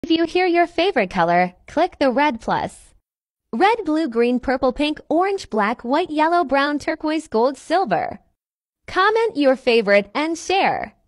If you hear your favorite color, click the red plus. Red, blue, green, purple, pink, orange, black, white, yellow, brown, turquoise, gold, silver. Comment your favorite and share.